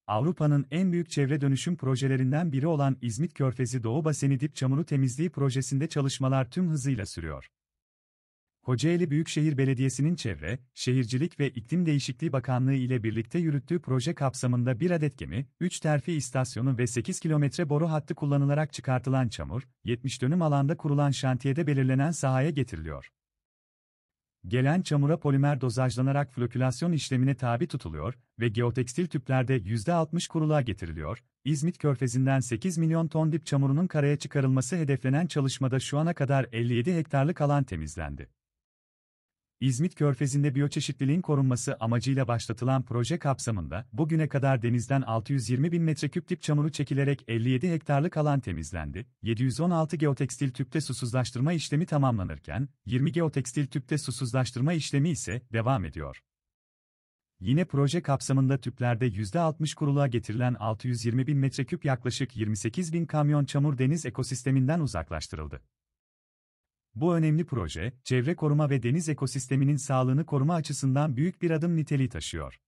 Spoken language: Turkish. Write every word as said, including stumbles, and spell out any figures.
Avrupa'nın en büyük çevre dönüşüm projelerinden biri olan İzmit Körfezi Doğu Baseni Dip Çamuru Temizliği projesinde çalışmalar tüm hızıyla sürüyor. Kocaeli Büyükşehir Belediyesi'nin Çevre, Şehircilik ve İklim Değişikliği Bakanlığı ile birlikte yürüttüğü proje kapsamında bir adet gemi, üç terfi istasyonu ve sekiz kilometre boru hattı kullanılarak çıkartılan çamur, yetmiş dönüm alanda kurulan şantiyede belirlenen sahaya getiriliyor. Gelen çamura polimer dozajlanarak flokülasyon işlemine tabi tutuluyor ve geotekstil tüplerde yüzde altmış kuruluğa getiriliyor. İzmit Körfezi'nden sekiz milyon ton dip çamurunun karaya çıkarılması hedeflenen çalışmada şu ana kadar elli yedi hektarlık alan temizlendi. İzmit Körfezi'nde biyoçeşitliliğin korunması amacıyla başlatılan proje kapsamında bugüne kadar denizden altı yüz yirmi bin metreküp dip çamuru çekilerek elli yedi hektarlık alan temizlendi. yedi yüz on altı geotekstil tüpte susuzlaştırma işlemi tamamlanırken, yirmi geotekstil tüpte susuzlaştırma işlemi ise devam ediyor. Yine proje kapsamında tüplerde yüzde altmış kuruluğa getirilen altı yüz yirmi bin metreküp yaklaşık yirmi sekiz bin kamyon çamur deniz ekosisteminden uzaklaştırıldı. Bu önemli proje, çevre koruma ve deniz ekosisteminin sağlığını koruma açısından büyük bir adım niteliği taşıyor.